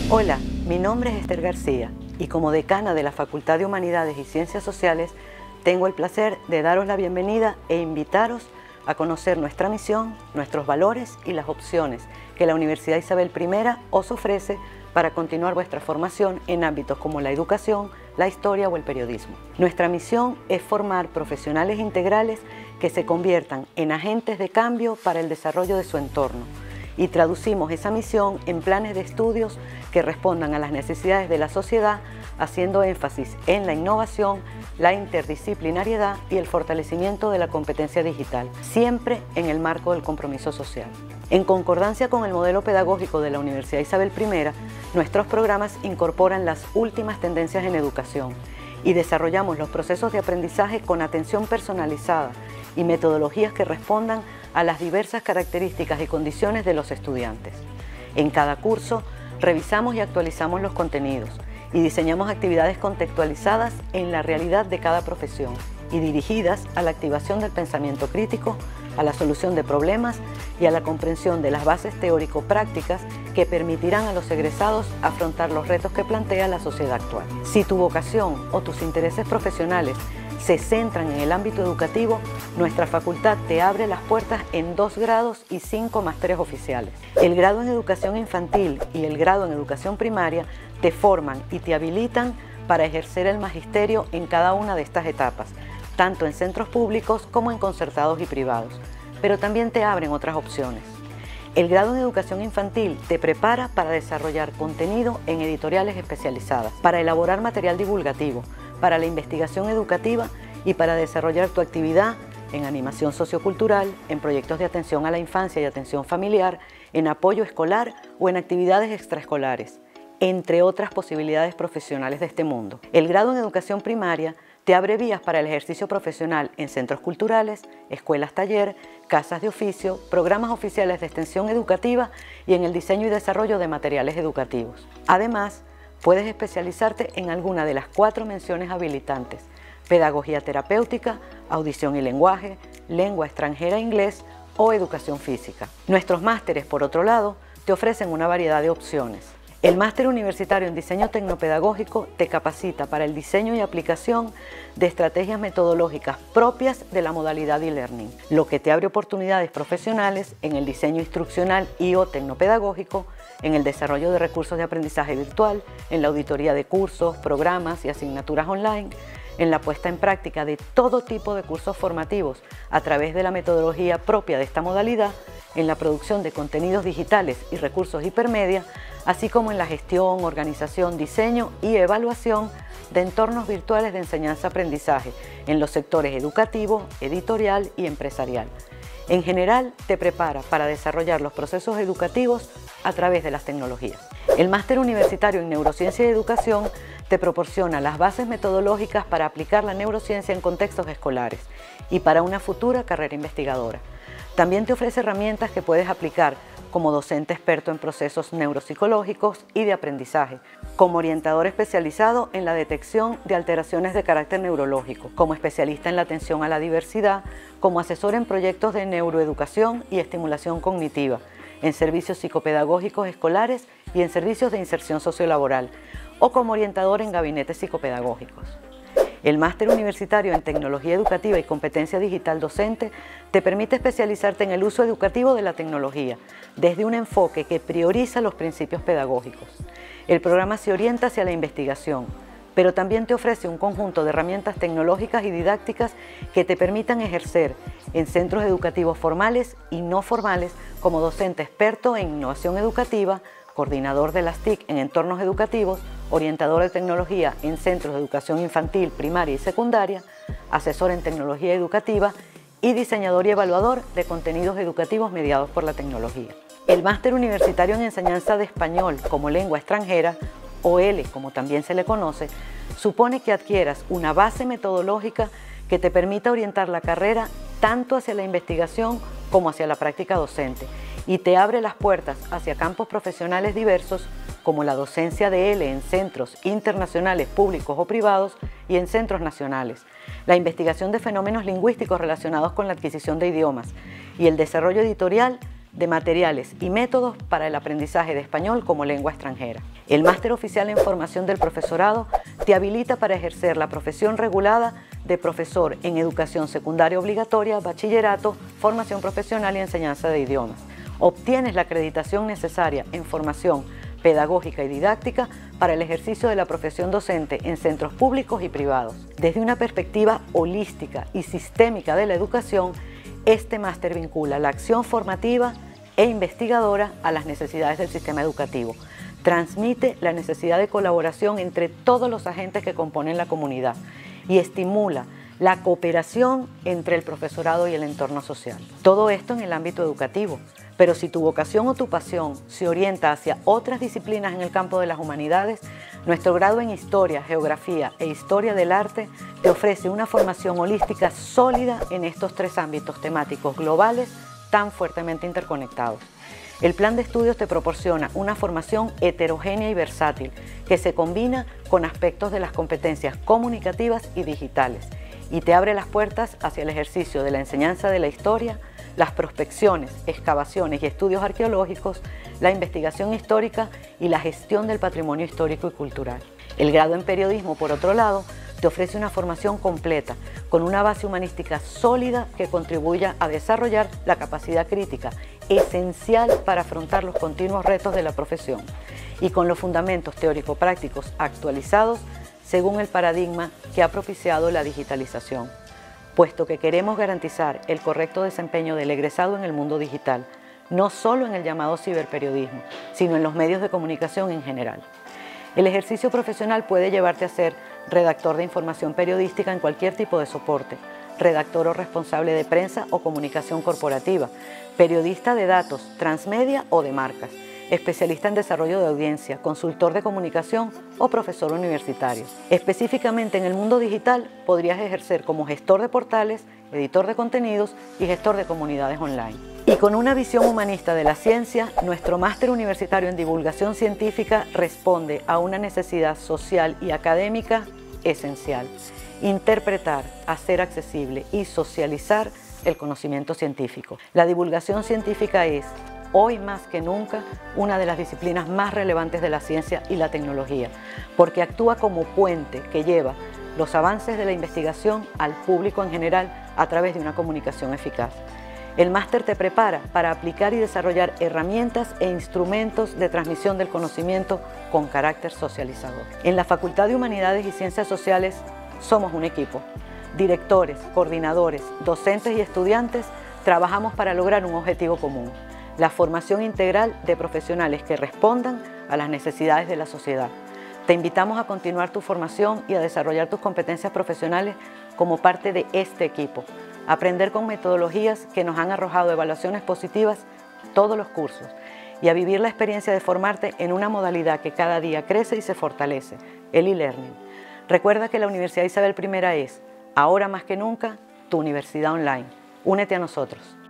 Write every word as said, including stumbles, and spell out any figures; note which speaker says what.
Speaker 1: Hola, mi nombre es Esther García y como decana de la Facultad de Humanidades y Ciencias Sociales tengo el placer de daros la bienvenida e invitaros a conocer nuestra misión, nuestros valores y las opciones que la Universidad Isabel primera os ofrece para continuar vuestra formación en ámbitos como la educación, la historia o el periodismo. Nuestra misión es formar profesionales integrales que se conviertan en agentes de cambio para el desarrollo de su entorno y traducimos esa misión en planes de estudios que respondan a las necesidades de la sociedad, haciendo énfasis en la innovación, la interdisciplinariedad y el fortalecimiento de la competencia digital, siempre en el marco del compromiso social. En concordancia con el modelo pedagógico de la Universidad Isabel primera, nuestros programas incorporan las últimas tendencias en educación y desarrollamos los procesos de aprendizaje con atención personalizada y metodologías que respondan a las diversas características y condiciones de los estudiantes. En cada curso, revisamos y actualizamos los contenidos y diseñamos actividades contextualizadas en la realidad de cada profesión y dirigidas a la activación del pensamiento crítico, a la solución de problemas y a la comprensión de las bases teórico-prácticas que permitirán a los egresados afrontar los retos que plantea la sociedad actual. Si tu vocación o tus intereses profesionales se centran en el ámbito educativo, nuestra facultad te abre las puertas en dos grados y cinco másteres oficiales. El grado en educación infantil y el grado en educación primaria te forman y te habilitan para ejercer el magisterio en cada una de estas etapas, tanto en centros públicos como en concertados y privados, pero también te abren otras opciones. El grado en educación infantil te prepara para desarrollar contenido en editoriales especializadas, para elaborar material divulgativo, para la investigación educativa y para desarrollar tu actividad en animación sociocultural, en proyectos de atención a la infancia y atención familiar, en apoyo escolar o en actividades extraescolares, entre otras posibilidades profesionales de este mundo. El grado en educación primaria te abre vías para el ejercicio profesional en centros culturales, escuelas taller, casas de oficio, programas oficiales de extensión educativa y en el diseño y desarrollo de materiales educativos. Además, puedes especializarte en alguna de las cuatro menciones habilitantes: pedagogía terapéutica, audición y lenguaje, lengua extranjera e inglés o educación física. Nuestros másteres, por otro lado, te ofrecen una variedad de opciones. El Máster Universitario en Diseño Tecnopedagógico te capacita para el diseño y aplicación de estrategias metodológicas propias de la modalidad e-learning, lo que te abre oportunidades profesionales en el diseño instruccional y o tecnopedagógico, en el desarrollo de recursos de aprendizaje virtual, en la auditoría de cursos, programas y asignaturas online, en la puesta en práctica de todo tipo de cursos formativos a través de la metodología propia de esta modalidad, en la producción de contenidos digitales y recursos hipermedia, así como en la gestión, organización, diseño y evaluación de entornos virtuales de enseñanza-aprendizaje en los sectores educativo, editorial y empresarial. En general, te prepara para desarrollar los procesos educativos a través de las tecnologías. El Máster Universitario en Neurociencia y Educación te proporciona las bases metodológicas para aplicar la neurociencia en contextos escolares y para una futura carrera investigadora. También te ofrece herramientas que puedes aplicar como docente experto en procesos neuropsicológicos y de aprendizaje, como orientador especializado en la detección de alteraciones de carácter neurológico, como especialista en la atención a la diversidad, como asesor en proyectos de neuroeducación y estimulación cognitiva, en servicios psicopedagógicos escolares y en servicios de inserción sociolaboral, o como orientador en gabinetes psicopedagógicos. El Máster Universitario en Tecnología Educativa y Competencia Digital Docente te permite especializarte en el uso educativo de la tecnología, desde un enfoque que prioriza los principios pedagógicos. El programa se orienta hacia la investigación, pero también te ofrece un conjunto de herramientas tecnológicas y didácticas que te permitan ejercer en centros educativos formales y no formales como docente experto en innovación educativa, coordinador de las T I C en entornos educativos, orientador de tecnología en centros de educación infantil, primaria y secundaria, asesor en tecnología educativa y diseñador y evaluador de contenidos educativos mediados por la tecnología. El Máster Universitario en Enseñanza de Español como Lengua Extranjera, o L como también se le conoce, supone que adquieras una base metodológica que te permita orientar la carrera tanto hacia la investigación como hacia la práctica docente y te abre las puertas hacia campos profesionales diversos como la docencia de L en centros internacionales públicos o privados y en centros nacionales, la investigación de fenómenos lingüísticos relacionados con la adquisición de idiomas y el desarrollo editorial de materiales y métodos para el aprendizaje de español como lengua extranjera. El Máster Oficial en Formación del Profesorado te habilita para ejercer la profesión regulada de profesor en educación secundaria obligatoria, bachillerato, formación profesional y enseñanza de idiomas. Obtienes la acreditación necesaria en formación pedagógica y didáctica para el ejercicio de la profesión docente en centros públicos y privados. Desde una perspectiva holística y sistémica de la educación, este máster vincula la acción formativa e investigadora a las necesidades del sistema educativo. Transmite la necesidad de colaboración entre todos los agentes que componen la comunidad y estimula la cooperación entre el profesorado y el entorno social. Todo esto en el ámbito educativo, pero si tu vocación o tu pasión se orienta hacia otras disciplinas en el campo de las humanidades, nuestro grado en Historia, Geografía e Historia del Arte te ofrece una formación holística sólida en estos tres ámbitos temáticos globales tan fuertemente interconectados. El plan de estudios te proporciona una formación heterogénea y versátil que se combina con aspectos de las competencias comunicativas y digitales y te abre las puertas hacia el ejercicio de la enseñanza de la historia, las prospecciones, excavaciones y estudios arqueológicos, la investigación histórica y la gestión del patrimonio histórico y cultural. El grado en periodismo, por otro lado, te ofrece una formación completa, con una base humanística sólida que contribuya a desarrollar la capacidad crítica, esencial para afrontar los continuos retos de la profesión, y con los fundamentos teórico-prácticos actualizados según el paradigma que ha propiciado la digitalización. Puesto que queremos garantizar el correcto desempeño del egresado en el mundo digital, no solo en el llamado ciberperiodismo, sino en los medios de comunicación en general. El ejercicio profesional puede llevarte a ser redactor de información periodística en cualquier tipo de soporte, redactor o responsable de prensa o comunicación corporativa, periodista de datos, transmedia o de marcas, especialista en desarrollo de audiencia, consultor de comunicación o profesor universitario. Específicamente en el mundo digital podrías ejercer como gestor de portales, editor de contenidos y gestor de comunidades online. Y con una visión humanista de la ciencia, nuestro máster universitario en divulgación científica responde a una necesidad social y académica esencial: interpretar, hacer accesible y socializar el conocimiento científico. La divulgación científica es, hoy más que nunca, una de las disciplinas más relevantes de la ciencia y la tecnología, porque actúa como puente que lleva los avances de la investigación al público en general a través de una comunicación eficaz. El máster te prepara para aplicar y desarrollar herramientas e instrumentos de transmisión del conocimiento con carácter socializador. En la Facultad de Humanidades y Ciencias Sociales somos un equipo. Directores, coordinadores, docentes y estudiantes trabajamos para lograr un objetivo común: la formación integral de profesionales que respondan a las necesidades de la sociedad. Te invitamos a continuar tu formación y a desarrollar tus competencias profesionales como parte de este equipo, aprender con metodologías que nos han arrojado evaluaciones positivas todos los cursos y a vivir la experiencia de formarte en una modalidad que cada día crece y se fortalece, el e-learning. Recuerda que la Universidad Isabel primera es, ahora más que nunca, tu universidad online. Únete a nosotros.